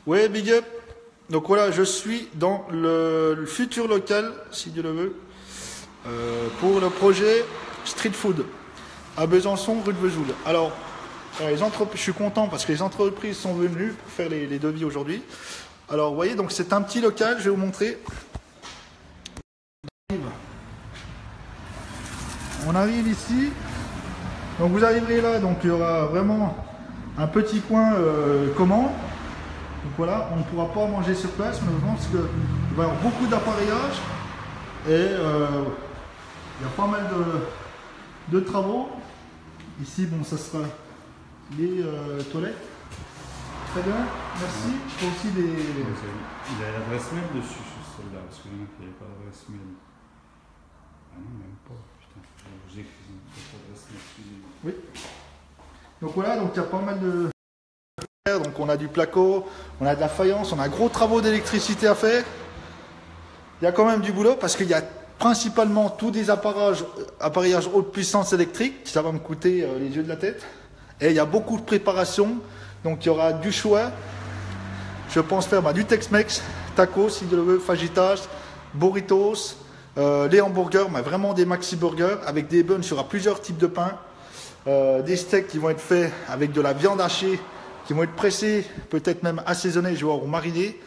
Ouais, big up. Donc voilà, je suis dans le futur local, si Dieu le veut, pour le projet Street Food à Besançon, rue de Vesoul. Alors, je suis content parce que les entreprises sont venues pour faire les devis aujourd'hui. Alors, vous voyez, donc c'est un petit local, je vais vous montrer. On arrive ici. Donc vous arriverez là, donc il y aura vraiment un petit coin commande. Donc voilà, on ne pourra pas manger sur place, malheureusement, parce qu'il va y avoir beaucoup d'appareillage et il y a pas mal de travaux. Ici, bon, ça sera les toilettes. Très bien, merci. Je fais aussi des... Il y a l'adresse mail dessus, sur celle-là, parce qu'il y en a qui n'avaient pas d'adresse mail. Ah non, même pas. Putain, je vous écris votre adresse mail, excusez-moi. Oui. Donc voilà, donc il y a pas mal de... Donc on a du placo, on a de la faïence, on a gros travaux d'électricité à faire. Il y a quand même du boulot parce qu'il y a principalement tous des appareillages haute puissance électrique. Ça va me coûter les yeux de la tête. Et il y a beaucoup de préparation. Donc il y aura du choix. Je pense faire du Tex-Mex, tacos, si Dieu le veut, fajitas, burritos, les hamburgers, mais vraiment des maxi burgers avec des buns. Il y aura plusieurs types de pain. Des steaks qui vont être faits avec de la viande hachée, qui vont être pressés, peut-être même assaisonnés, je vais voir, ou marinés.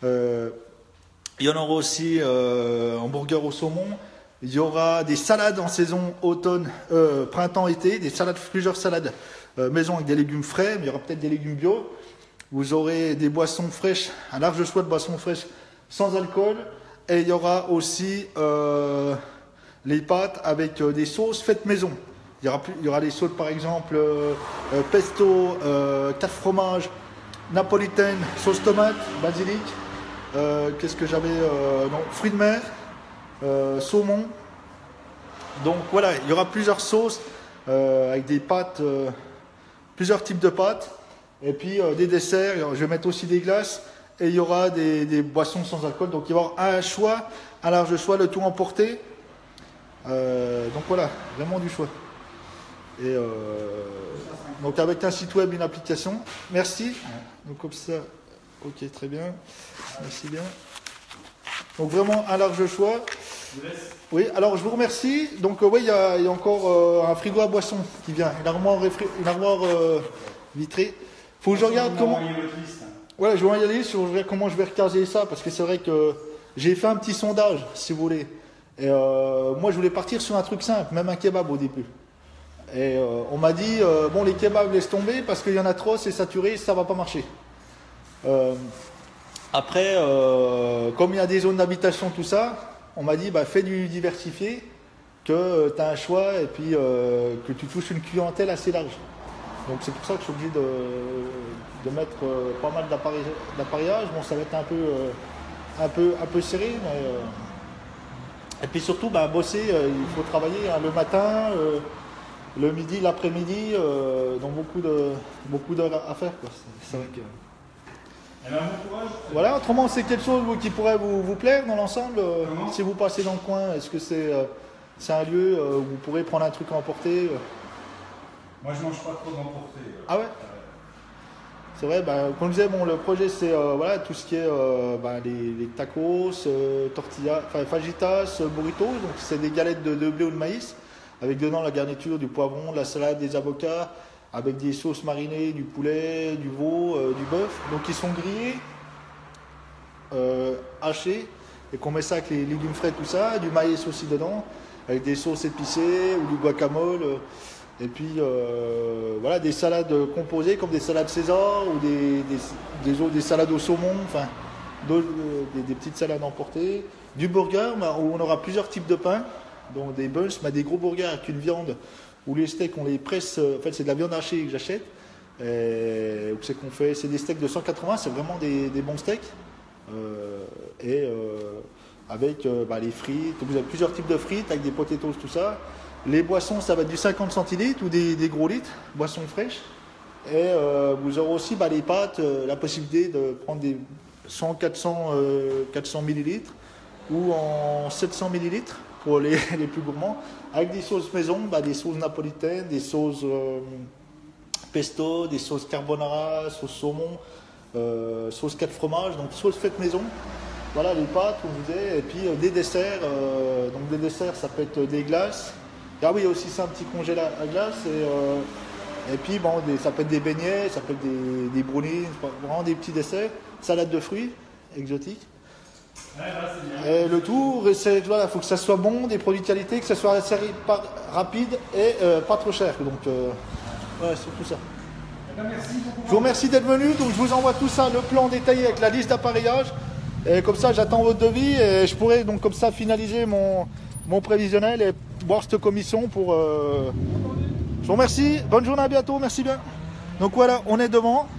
Il y en aura aussi hamburger au saumon. Il y aura des salades en saison automne, printemps, été, plusieurs salades maison avec des légumes frais, mais il y aura peut-être des légumes bio. Vous aurez des boissons fraîches, un large choix de boissons fraîches sans alcool. Et il y aura aussi les pâtes avec des sauces faites maison. Il y aura des sauces par exemple pesto, 4 fromages, napolitaine, sauce tomate, basilic. Qu'est-ce que j'avais fruits de mer, saumon. Donc voilà, il y aura plusieurs sauces avec des pâtes, plusieurs types de pâtes. Et puis des desserts, je vais mettre aussi des glaces. Et il y aura des boissons sans alcool. Donc il va y avoir un large choix, le tout emporté. Donc voilà, vraiment du choix. Et donc avec un site web, une application. Merci. Donc comme ça, ok, très bien. Merci bien. Donc vraiment un large choix. Oui, alors je vous remercie. Donc oui, il y a encore un frigo à boissons qui vient, une armoire vitrée. Faut que je regarde comment. Voilà, je vais envoyer la liste, je regarde comment je vais recaser ça, parce que c'est vrai que j'ai fait un petit sondage, si vous voulez. Et moi, je voulais partir sur un truc simple, même un kebab au début. Et on m'a dit, bon, les kebabs, laisse tomber, parce qu'il y en a trop, c'est saturé, ça va pas marcher. Après, comme il y a des zones d'habitation, tout ça, on m'a dit, fais du diversifié, que tu as un choix, et puis que tu touches une clientèle assez large. Donc c'est pour ça que je suis obligé de mettre pas mal d'appareillage. Bon, ça va être un peu serré, mais... Et puis surtout, bosser, il faut travailler le matin, le midi, l'après-midi, donc beaucoup d'heures à faire, quoi. C'est vrai que... bon courage. Voilà, autrement, c'est quelque chose qui pourrait vous plaire dans l'ensemble. Si vous passez dans le coin, est-ce que c'est un lieu où vous pourrez prendre un truc à emporter Moi, je mange pas trop d'emporter. Ah ouais. C'est vrai, comme je disais, le projet c'est voilà, tout ce qui est les tacos, tortillas, fajitas, burritos. Donc c'est des galettes de blé ou de maïs, avec dedans la garniture, du poivron, de la salade, des avocats, avec des sauces marinées, du poulet, du veau, du bœuf. Donc ils sont grillés, hachés, et qu'on met ça avec les légumes frais, tout ça, du maïs aussi dedans, avec des sauces épicées ou du guacamole. Et puis voilà, des salades composées comme des salades César ou des salades au saumon, des petites salades emportées. Du burger où on aura plusieurs types de pain, donc des buns, des gros burgers avec une viande où les steaks on les presse, en fait c'est de la viande hachée que j'achète. C'est des steaks de 180, c'est vraiment des bons steaks. Avec les frites, vous avez plusieurs types de frites avec des potatoes, tout ça. Les boissons, ça va être du 50 centilitres ou des gros litres, boissons fraîches. Et vous aurez aussi les pâtes, la possibilité de prendre des 400 millilitres ou en 700 millilitres pour les plus gourmands, avec des sauces maison, des sauces napolitaines, des sauces pesto, des sauces carbonara, sauce saumon, sauce 4 fromages, donc sauce faite maison. Voilà les pâtes, comme je vous disais, et puis des desserts. Donc des desserts, ça peut être des glaces. Ah oui, il y a aussi ça, un petit congélat à glace. Et puis bon, ça peut être des beignets, ça peut être des brownies, vraiment des petits desserts. Salade de fruits, exotique. Et le tout, voilà, faut que ça soit bon, des produits de qualité, que ça soit assez rapide et pas trop cher. Donc ouais, c'est tout ça. Je vous remercie d'être venu. Donc je vous envoie tout ça, le plan détaillé avec la liste d'appareillage. Et comme ça, j'attends votre devis et je pourrai donc comme ça finaliser mon prévisionnel et boire cette commission pour. Je vous remercie. Bonne journée, à bientôt. Merci bien. Donc voilà, on est devant.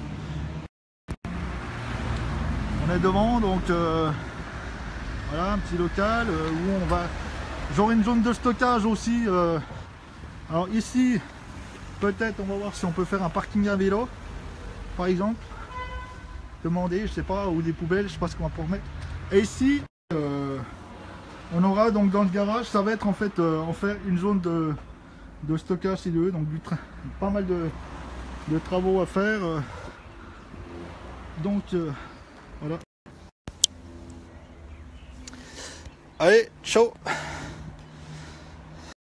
Donc voilà un petit local où on va. J'aurai une zone de stockage aussi. Alors ici, peut-être on va voir si on peut faire un parking à vélo, par exemple. Demander, je sais pas, ou des poubelles, je sais pas ce qu'on va pouvoir mettre. Et ici, on aura donc dans le garage, ça va être en fait en faire une zone de stockage si donc pas mal de travaux à faire. Donc voilà. Allez, ciao.